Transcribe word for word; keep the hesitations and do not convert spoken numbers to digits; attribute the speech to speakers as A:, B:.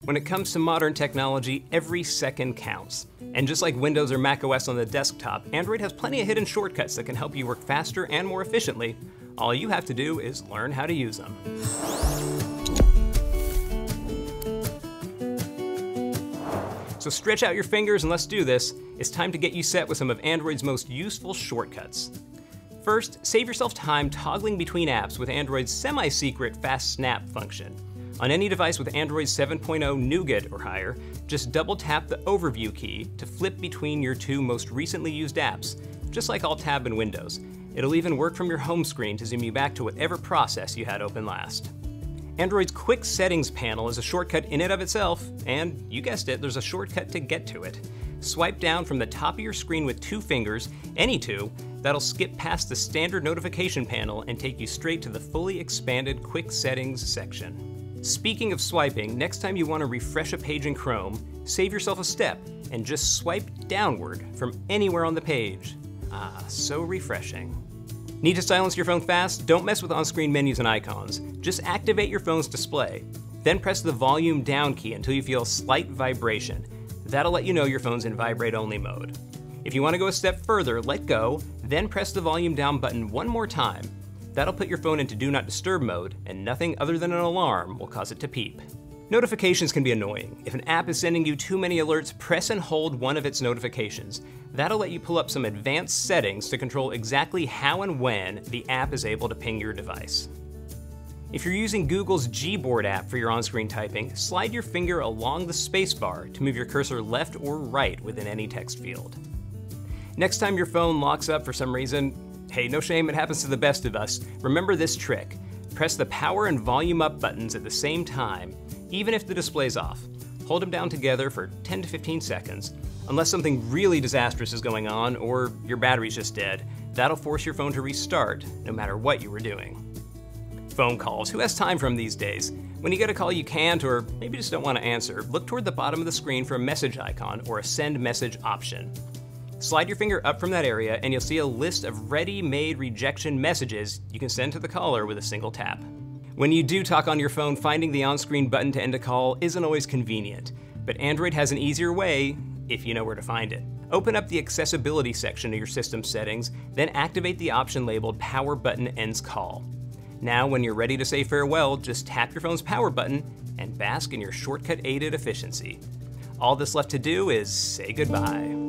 A: When it comes to modern technology, every second counts. And just like Windows or macOS on the desktop, Android has plenty of hidden shortcuts that can help you work faster and more efficiently. All you have to do is learn how to use them. So stretch out your fingers and let's do this. It's time to get you set with some of Android's most useful shortcuts. First, save yourself time toggling between apps with Android's semi-secret Fast Snap function. On any device with Android seven point oh Nougat or higher, just double tap the Overview key to flip between your two most recently used apps, just like Alt-Tab in Windows. It'll even work from your home screen to zoom you back to whatever process you had open last. Android's Quick Settings panel is a shortcut in and of itself, and you guessed it, there's a shortcut to get to it. Swipe down from the top of your screen with two fingers, any two, that'll skip past the standard notification panel and take you straight to the fully expanded Quick Settings section. Speaking of swiping, next time you want to refresh a page in Chrome, save yourself a step and just swipe downward from anywhere on the page. Ah, so refreshing. Need to silence your phone fast? Don't mess with on-screen menus and icons. Just activate your phone's display. Then press the volume down key until you feel a slight vibration. That'll let you know your phone's in vibrate-only mode. If you want to go a step further, let go, then press the volume down button one more time. That'll put your phone into Do Not Disturb mode, and nothing other than an alarm will cause it to peep. Notifications can be annoying. If an app is sending you too many alerts, press and hold one of its notifications. That'll let you pull up some advanced settings to control exactly how and when the app is able to ping your device. If you're using Google's Gboard app for your on-screen typing, slide your finger along the spacebar to move your cursor left or right within any text field. Next time your phone locks up for some reason, hey, no shame, it happens to the best of us. Remember this trick. Press the power and volume up buttons at the same time, even if the display's off. Hold them down together for ten to fifteen seconds. Unless something really disastrous is going on or your battery's just dead, that'll force your phone to restart no matter what you were doing. Phone calls, who has time for them these days? When you get a call you can't or maybe just don't want to answer, look toward the bottom of the screen for a message icon or a send message option. Slide your finger up from that area and you'll see a list of ready-made rejection messages you can send to the caller with a single tap. When you do talk on your phone, finding the on-screen button to end a call isn't always convenient, but Android has an easier way if you know where to find it. Open up the accessibility section of your system settings, then activate the option labeled Power Button Ends Call. Now, when you're ready to say farewell, just tap your phone's power button and bask in your shortcut-aided efficiency. All that's left to do is say goodbye.